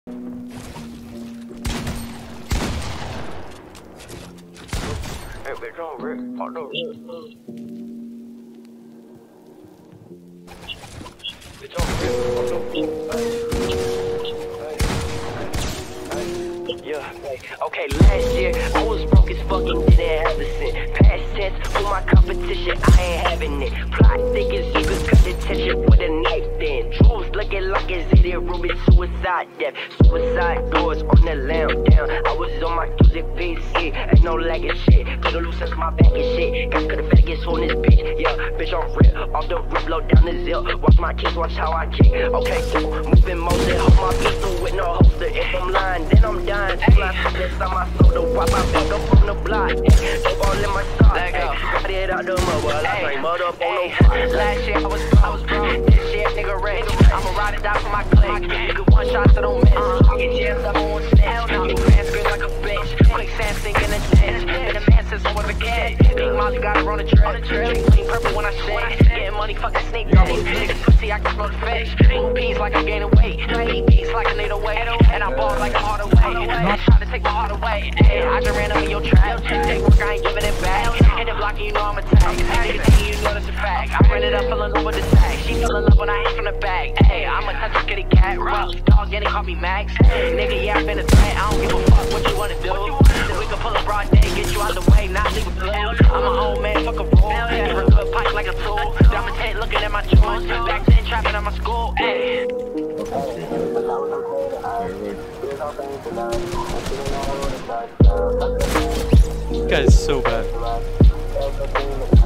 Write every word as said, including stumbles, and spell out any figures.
Hey, bitch, on Rick. Oh, no. Bitch, on Rick. Oh, no. Yeah. Okay, last year I was broke as fucking didn't have a cent. Past tense, with my competition, I ain't having it. Plot thickens, you could cut the tension with a knife then. Droves looking like it's in there, room is suicide death. Suicide doors on the lamb down. I was on my music P C, ain't no lagging shit. Could've loosened my back and shit. Got could've Vegas on this bitch, yeah. Bitch on rip, off the rip, blow down the zip. Watch my kids, watch how I kick. Okay, so moving motion, hold my pistol with no holster. If I'm lying, then I'm dying. Till I see this on my soda, wop I back up from the block. Dope all in my sock, ayy. Got it out the mud, well I bring mud up on no fire. Last year I was broke, I was broke. This year nigga rich. I'ma ride it out for my clique. Nigga one shot so don't miss. I get jammed up on one snitch. You man scream like a bitch. Quicksand sinking in ditch. Been a man since I was a kid. Big Molly got her on the trip. Clean purple when I shit. Getting money, fucking sneak daddy. Pussy, I can smell the fish. Move peas like I'm gaining weight. Eat beats like I need a weight. And I ball like a hard away. Try to take my heart away. Ay, I just ran up in your trap. Take work, I ain't giving it back. And the blocking, you know I'm a tag. Nigga thinking you know that's a fact. I ran it up, fell in love with the tag. She fell in love when I hit from the back. Ay, I'm a touch kitty cat. Rough dog, and he call me Max. Nigga, yeah, I've been a threat. I don't give a fuck what you wanna do. We can pull a broad day, get you out the way, not leave a blue. I'm a old man, fuck a rule. Give her a good pipe like a tool. Diamond head looking at my jewels. Back then, trapping at my school. Ay. This guy is so bad.